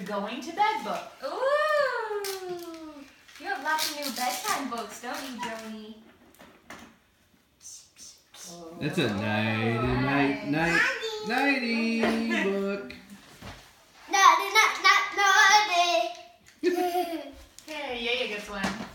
going to bed book. Ooh! You have lots of new bedtime books, don't you, Joni? That's a nighty book. Naughty. Hey, yeah, gets one.